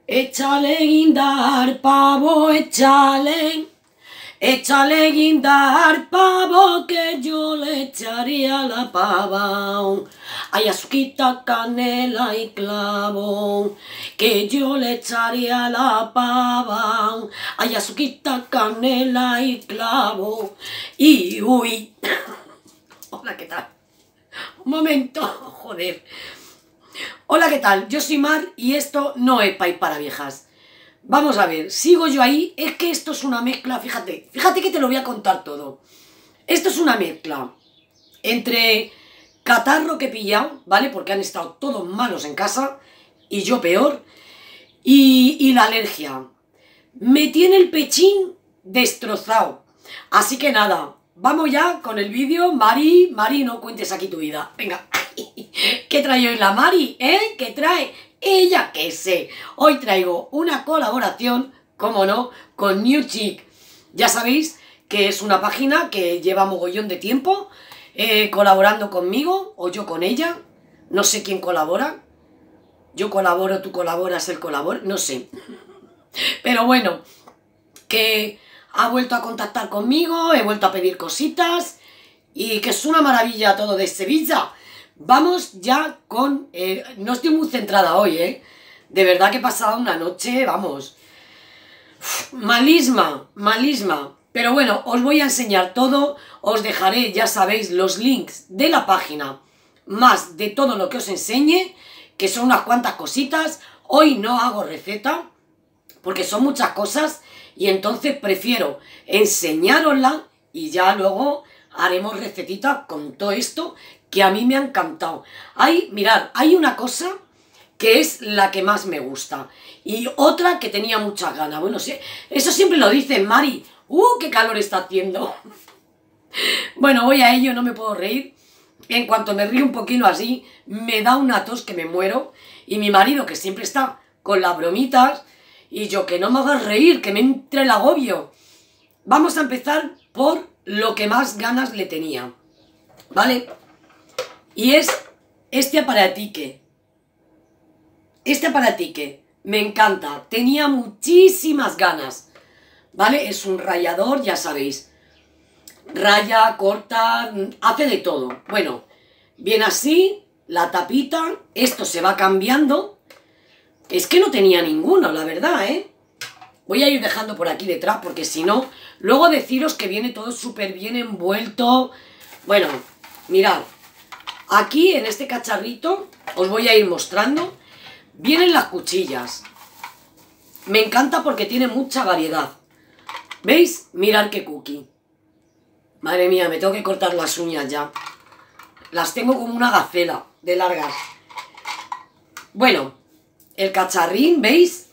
Échale guindar, pavo, échale. Échale guindar, pavo, que yo le echaría la pava. Ay, azuquita, canela y clavo, que yo le echaría la pava. Ay, azuquita, canela y clavo. Y uy. Hola, ¿qué tal? Un momento, joder. Hola, ¿qué tal? Yo soy Mar y esto no es país para viejas. Vamos a ver, sigo yo ahí. Es que esto es una mezcla, fíjate que te lo voy a contar todo. Esto es una mezcla entre catarro que he pillado, ¿vale? Porque han estado todos malos en casa y yo peor. Y la alergia. Me tiene el pechín destrozado. Así que nada, vamos ya con el vídeo. Mari, no cuentes aquí tu vida. Venga. ¿Qué trae hoy la Mari? ¿Qué trae? Ella qué sé. Hoy traigo una colaboración, como no, con New Chic. Ya sabéis que es una página que lleva mogollón de tiempo colaborando conmigo, o yo con ella. No sé quién colabora. Yo colaboro, tú colaboras, él colabora, no sé. Pero bueno, que ha vuelto a contactar conmigo, he vuelto a pedir cositas y que es una maravilla todo de Sevilla. Vamos ya con... no estoy muy centrada hoy, De verdad que he pasado una noche, vamos, malísima. Pero bueno, os voy a enseñar todo, os dejaré, ya sabéis, los links de la página, más de todo lo que os enseñe, que son unas cuantas cositas. Hoy no hago receta, porque son muchas cosas, y entonces prefiero enseñárosla y ya luego haremos recetita con todo esto, que a mí me ha encantado. Mirad, hay una cosa que es la que más me gusta, y otra que tenía muchas ganas. Bueno, sí, eso siempre lo dicen, Mari. ¡Qué calor está haciendo! Bueno, voy a ello, no me puedo reír. En cuanto me río un poquito así, me da una tos que me muero. Y mi marido, que siempre está con las bromitas, y yo, que no me hagas reír, que me entre el agobio. Vamos a empezar por lo que más ganas le tenía, ¿vale? Y es este aparatique. Este aparatique me encanta, tenía muchísimas ganas, ¿vale? Es un rallador, ya sabéis. Raya, corta, hace de todo. Bueno, viene así, la tapita, esto se va cambiando. Es que no tenía ninguno, la verdad, Voy a ir dejando por aquí detrás, porque si no, luego deciros que viene todo súper bien envuelto. Bueno, mirad, aquí en este cacharrito os voy a ir mostrando. Vienen las cuchillas. Me encanta porque tiene mucha variedad. ¿Veis? Mirad qué cookie. Madre mía, me tengo que cortar las uñas ya. Las tengo como una gacela de largas. Bueno, el cacharrín, ¿veis?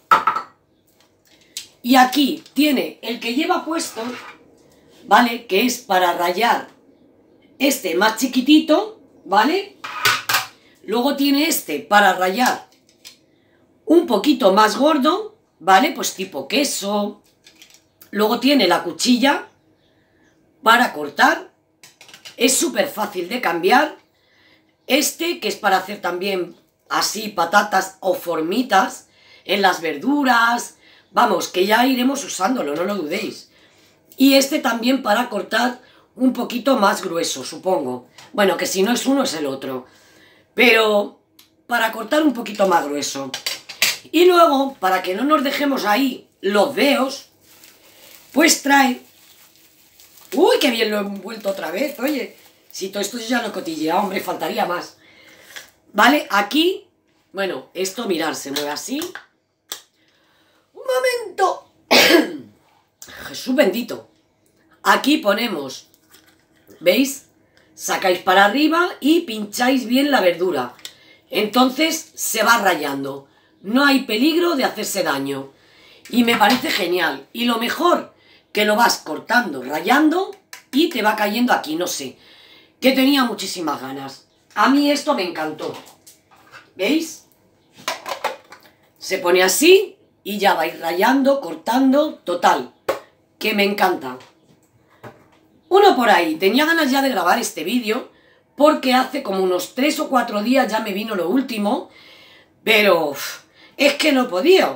Y aquí tiene el que lleva puesto, ¿vale? Que es para rallar este más chiquitito, ¿vale? Luego tiene este para rallar un poquito más gordo, ¿vale? Pues tipo queso. Luego tiene la cuchilla para cortar. Es súper fácil de cambiar. Este, que es para hacer también así patatas o formitas en las verduras. Vamos, que ya iremos usándolo, no lo dudéis. Y este también para cortar un poquito más grueso, supongo. Bueno, que si no es uno es el otro. Pero para cortar un poquito más grueso. Y luego, para que no nos dejemos ahí los dedos, pues trae... ¡Uy, qué bien lo he envuelto otra vez! Oye, si todo esto yo ya lo he cotilleado, hombre, faltaría más. ¿Vale? Aquí, bueno, esto, mirad, se mueve así. ¡Un momento! Jesús bendito. Aquí ponemos, ¿veis? Sacáis para arriba y pincháis bien la verdura. Entonces se va rayando. No hay peligro de hacerse daño. Y me parece genial. Y lo mejor, que lo vas cortando, rayando y te va cayendo aquí, no sé. Que tenía muchísimas ganas. A mí esto me encantó. ¿Veis? Se pone así y ya vais rayando, cortando, total. Que me encanta. Uno por ahí, tenía ganas ya de grabar este vídeo porque hace como unos 3 o 4 días ya me vino lo último, pero es que no podía.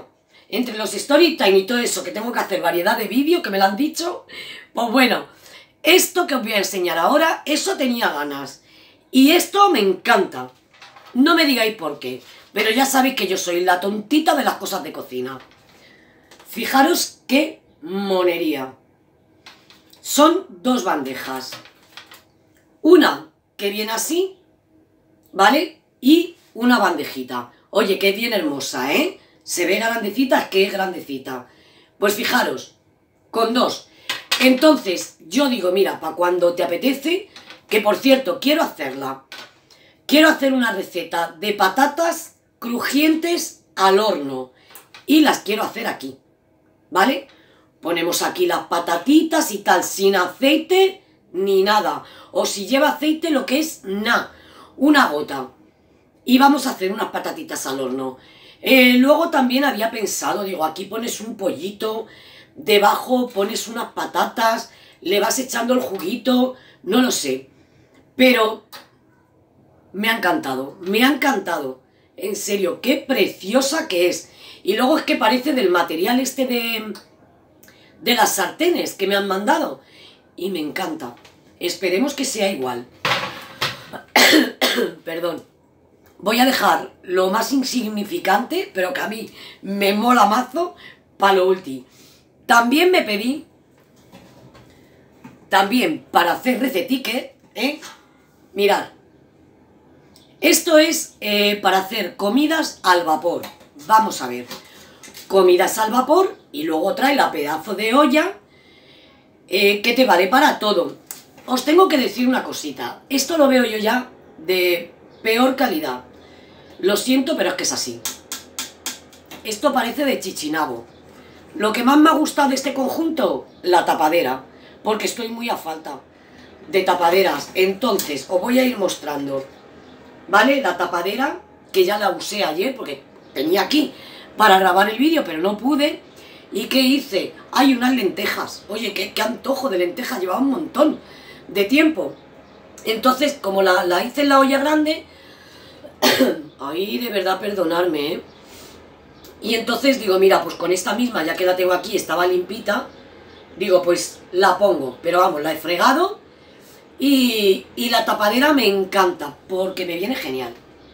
entre los story time y todo eso, que tengo que hacer variedad de vídeos, que me lo han dicho, pues bueno, esto que os voy a enseñar ahora, eso tenía ganas. Y esto me encanta. No me digáis por qué, pero ya sabéis que yo soy la tontita de las cosas de cocina. Fijaros qué monería. Son dos bandejas. Una que viene así, ¿vale? Y una bandejita. Oye, que es bien hermosa, ¿eh? Se ve grandecita, es que es grandecita. Pues fijaros, con dos. Entonces, yo digo, mira, para cuando te apetece, que por cierto, quiero hacerla. Quiero hacer una receta de patatas crujientes al horno. Y las quiero hacer aquí, ¿vale? Ponemos aquí las patatitas y tal, sin aceite ni nada. O si lleva aceite, lo que es nada, una gota. Y vamos a hacer unas patatitas al horno. Luego también había pensado, digo, aquí pones un pollito, debajo pones unas patatas, le vas echando el juguito, no lo sé. Pero me ha encantado, me ha encantado. En serio, qué preciosa que es. Y luego es que parece del material este de las sartenes que me han mandado. Y me encanta. Esperemos que sea igual. Perdón. Voy a dejar lo más insignificante, pero que a mí me mola mazo, para lo último. También me pedí, para hacer recetique, mirad. Esto es para hacer comidas al vapor. Vamos a ver. Comidas al vapor y luego trae la pedazo de olla que te vale para todo. Os tengo que decir una cosita. Esto lo veo yo ya de peor calidad. Lo siento, pero es que es así. Esto parece de chichinabo. Lo que más me ha gustado de este conjunto, la tapadera. Porque estoy muy a falta de tapaderas. Entonces, os voy a ir mostrando. ¿Vale? La tapadera, que ya la usé ayer, porque tenía aquí para grabar el vídeo, pero no pude. ¿Y qué hice? Hay unas lentejas. Oye, qué antojo de lentejas. Llevaba un montón de tiempo. Entonces, como la hice en la olla grande... Ay, de verdad, perdonarme, ¿eh? Y entonces digo, mira, pues con esta misma, ya que la tengo aquí, estaba limpita, digo, pues la pongo. Pero vamos, la he fregado y la tapadera me encanta, porque me viene genial.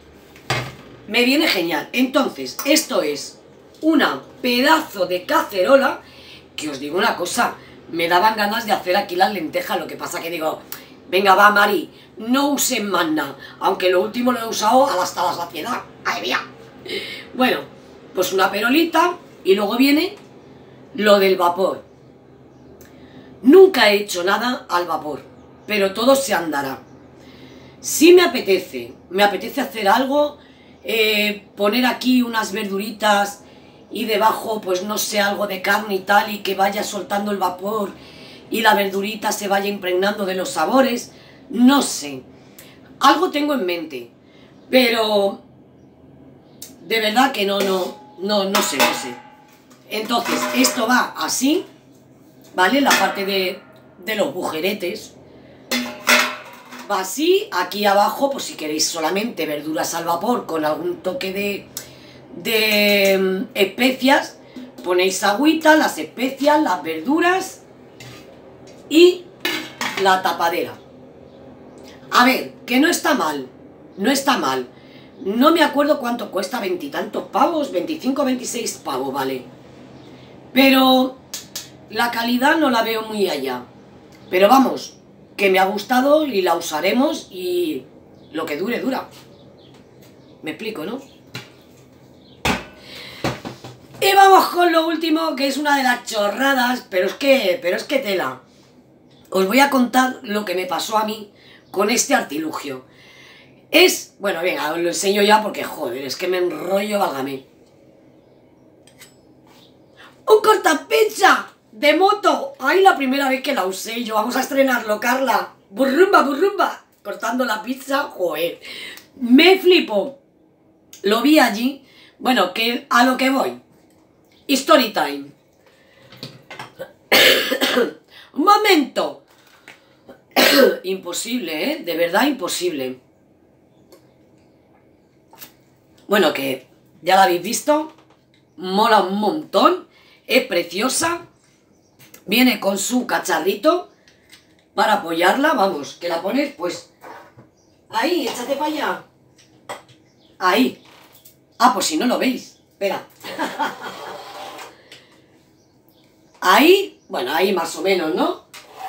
Me viene genial. Entonces, esto es una pedazo de cacerola, que os digo una cosa, me daban ganas de hacer aquí las lentejas, lo que pasa que digo... Venga, va, Mari, no usen más nada. Aunque lo último lo he usado hasta la saciedad. ¡Ay, mía! Bueno, pues una perolita y luego viene lo del vapor. Nunca he hecho nada al vapor, pero todo se andará. Si me apetece hacer algo, poner aquí unas verduritas y debajo, pues no sé, algo de carne y tal, y que vaya soltando el vapor y la verdurita se vaya impregnando de los sabores, no sé. Algo tengo en mente, pero de verdad que no sé. Entonces, esto va así, ¿vale? La parte de los bujeretes va así. Aquí abajo, pues si queréis solamente verduras al vapor con algún toque de especias, ponéis agüita, las especias, las verduras y la tapadera. A ver, que no está mal, no está mal. No me acuerdo cuánto cuesta, 20 y tantos pavos, 25 o 26 pavos, vale. Pero la calidad no la veo muy allá. Pero vamos, que me ha gustado y la usaremos y lo que dure, dura. Me explico, ¿no? Y vamos con lo último, que es una de las chorradas, pero es que tela. Os voy a contar lo que me pasó a mí con este artilugio. Bueno, venga, os lo enseño ya porque, joder, es que me enrollo, válgame. ¡Un cortapizza de moto! ¡Ay, la primera vez que la usé yo! Vamos a estrenarlo, Carla. ¡Burrumba, burrumba! Cortando la pizza, joder. Me flipo. Lo vi allí. Bueno, que a lo que voy. Story time. ¡Un momento! Imposible, ¿eh? De verdad imposible. Bueno, que ya la habéis visto. mola un montón, es preciosa, viene con su cacharrito para apoyarla, vamos, que la pones pues ahí, échate para allá, ahí, pues si no lo veis, espera, ahí, bueno, ahí más o menos, ¿no?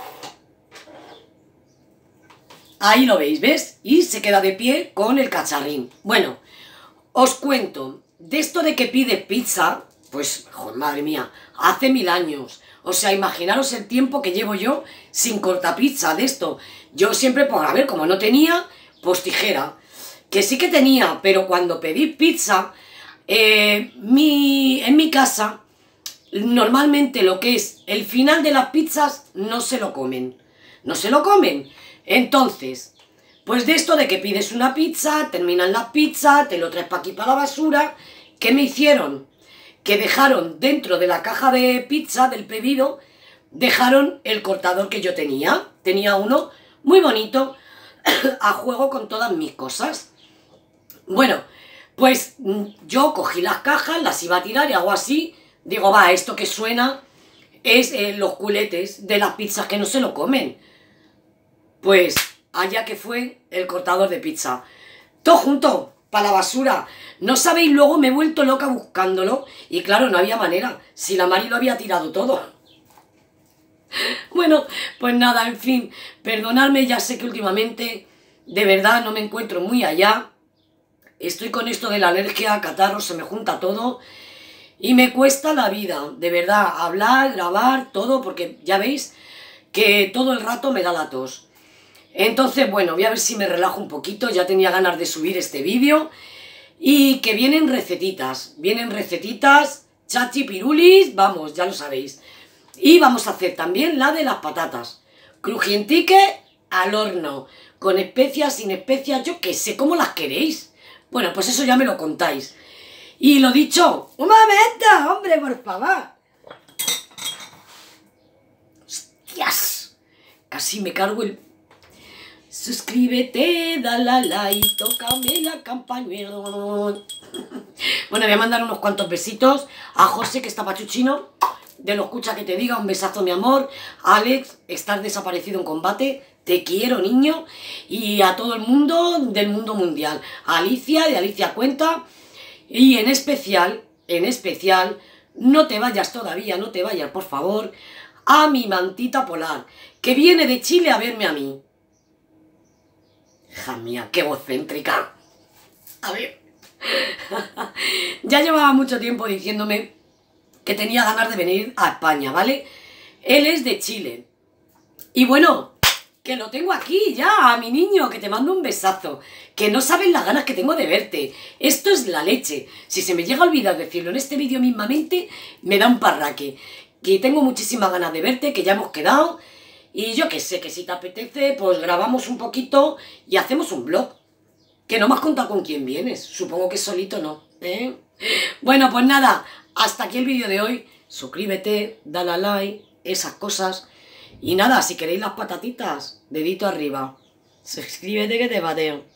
Ahí lo veis, ¿ves? Y se queda de pie con el cacharrín. Bueno, os cuento, de esto de que pide pizza, pues, joder, madre mía, hace 1000 años. O sea, imaginaros el tiempo que llevo yo sin cortapizza de esto. Yo siempre, pues, a ver, como no tenía, pues tijera. Que sí que tenía, pero cuando pedí pizza, en mi casa, normalmente lo que es el final de las pizzas no se lo comen. No se lo comen. Entonces, pues de esto de que pides una pizza, terminan la pizza, te lo traes para aquí para la basura, ¿qué me hicieron? Que dejaron dentro de la caja de pizza del pedido, dejaron el cortador que yo tenía. Tenía uno muy bonito, a juego con todas mis cosas. Bueno, pues yo cogí las cajas, las iba a tirar y hago así, digo, va, esto que suena es los culetes de las pizzas que no se lo comen. Pues allá que fue el cortador de pizza. Todo junto, para la basura. No sabéis, luego me he vuelto loca buscándolo. Y claro, no había manera. Si la Mari lo había tirado todo. Bueno, pues nada, en fin. Perdonadme, ya sé que últimamente, de verdad, no me encuentro muy allá. Estoy con esto de la alergia, catarro, se me junta todo. Y me cuesta la vida, de verdad, hablar, grabar, todo, porque ya veis que todo el rato me da la tos. Entonces, bueno, voy a ver si me relajo un poquito, ya tenía ganas de subir este vídeo. Y que vienen recetitas, chachi pirulis, vamos, ya lo sabéis. Y vamos a hacer también la de las patatas, crujientique al horno, con especias, sin especias, yo qué sé, ¿cómo las queréis? Bueno, pues eso ya me lo contáis. Y lo dicho, un momento, hombre, por favor. ¡Hostias! Casi me cargo el... Suscríbete, dale a like, tócame la campanita. Bueno, voy a mandar unos cuantos besitos a José, que está pachuchino, de lo escucha que te diga, un besazo, mi amor. Alex, estás desaparecido en combate, te quiero, niño. Y a todo el mundo del mundo mundial. A Alicia, de Alicia Cuenta. Y en especial, no te vayas todavía, no te vayas, por favor, a mi mantita polar, que viene de Chile a verme a mí. Hija mía, qué egocéntrica. A ver. Ya llevaba mucho tiempo diciéndome que tenía ganas de venir a España, ¿vale? Él es de Chile. Y bueno, que lo tengo aquí ya, a mi niño, que te mando un besazo. Que no sabes las ganas que tengo de verte. Esto es la leche. Si se me llega a olvidar decirlo en este vídeo mismamente, me da un parraque. Que tengo muchísimas ganas de verte, que ya hemos quedado. Y yo que sé, que si te apetece, pues grabamos un poquito y hacemos un vlog. Que no me has contado con quién vienes. Supongo que solito no, ¿eh? Bueno, pues nada, hasta aquí el vídeo de hoy. Suscríbete, dale a like, esas cosas. Y nada, si queréis las patatitas, dedito arriba. Suscríbete que te pateo.